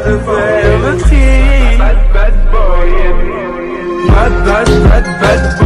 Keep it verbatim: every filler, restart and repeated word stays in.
de faire le tri. Bad, bad boy. Bad, bad, bad, bad boy.